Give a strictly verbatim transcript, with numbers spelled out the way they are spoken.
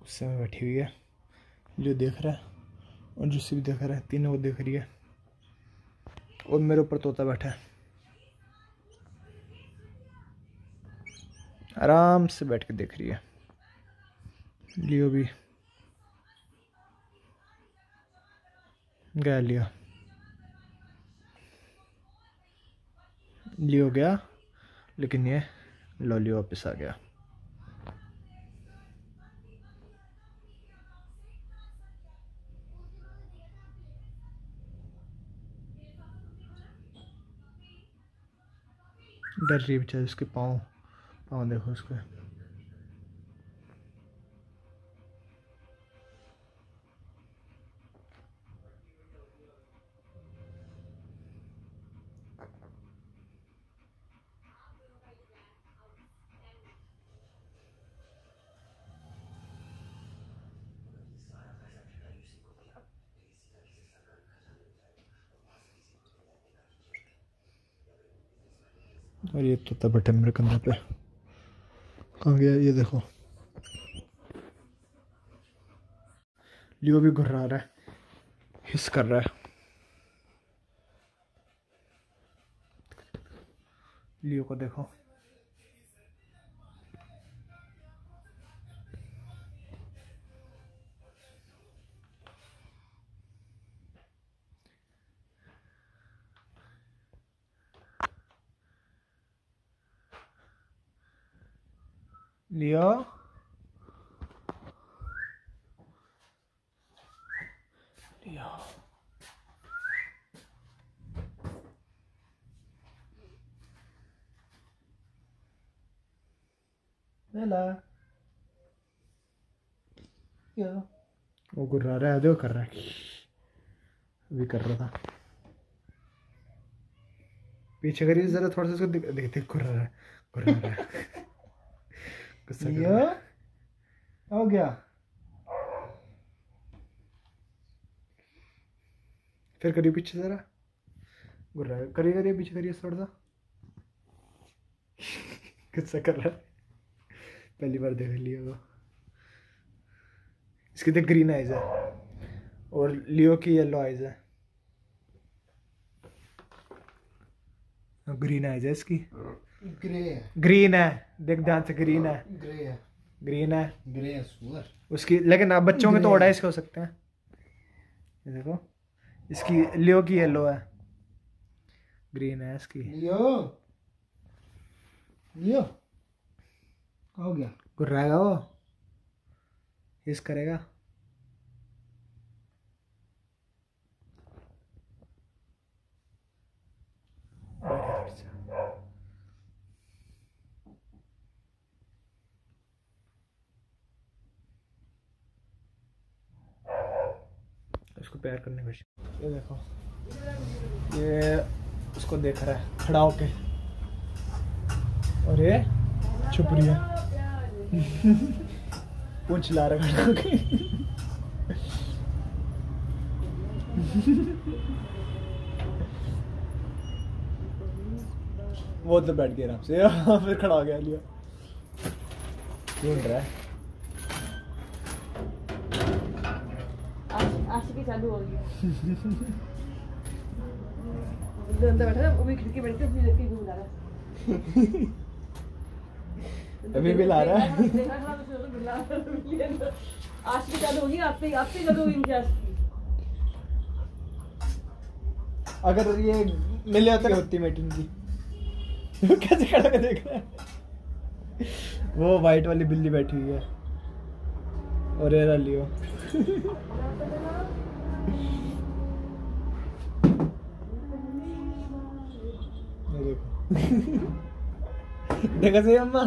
गुस्से में बैठी हुई है। जो देख रहा है और जिससे भी देख रहा है, तीनों को देख रही है। और मेरे ऊपर तोता बैठा है, आराम से बैठ के देख रही है। लियो भी गया, लियो लियो गया, लेकिन ये लॉली वापस आ गया। डर रही है बेचारी, उसके पाँव पाँव देखो उसके। और ये तोता बैठा मेरे कंधे पे। कहाँ गया ये देखो। लियो भी घुर्रा रहा है, हिस कर रहा है। लियो को देखो। लियो लियो बेला, वो गुर्रा रहा है, जो कर रहा है, अभी कर रहा था। पीछे करिए जरा, थोड़ा सा उसको देखते, गुर्रा रहा है, गुर्रा रहा है। लियो हो गया, फिर करिए पीछे जरा, गुर्रा करिए करिए पीछे करिए थोड़ा सा। गुस्सा कर रहा है, पहली बार देख लिया वो। इसकी तो ग्रीन आइज है और लियो की येलो आइज है। ग्रीन आइज है इसकी, ग्रे है, ग्रीन है, देख ध्यान से, ग्रीन है, ग्रे है, ग्रीन है, ग्रे है सुअर उसकी। लेकिन अब बच्चों के तो ऑर्डाइज के हो सकते हैं। ये देखो, इसकी लियो की येलो है, ग्रीन है इसकी। लियो लियो हो गया, गुर्राएगा वो, हिस करेगा। उसको प्यार करने की। ये देखो, ये उसको देख रहा है खड़ा होके, और ये छुप रही है। पूंछ ला रहा है खड़ा होके। वो तो बैठ गया आराम से, फिर खड़ा हो गया। लिया ढूंढ रहा है। आशिकी चालू हो गई। अंदर बैठा था, वो भी खिड़की बैठ के अपनी लड़की घूम रहा है। अभी भी ला रहा है। आशिकी चालू होगी, आपसे आपसे कब होगी इनकी आशिकी? अगर ये मिल जाता होती मीटिंग की। कैसे खड़ा कर देख रहा है। वो वाइट वाली बिल्ली बैठी हुई है, और ये लियो। देखा सही अम्मा।